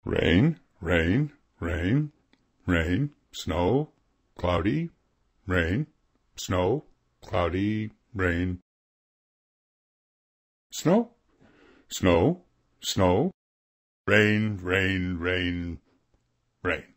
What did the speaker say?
Rain, rain, rain, rain, snow, cloudy, rain, snow, cloudy, rain. Snow, snow, snow, rain, rain, rain, rain.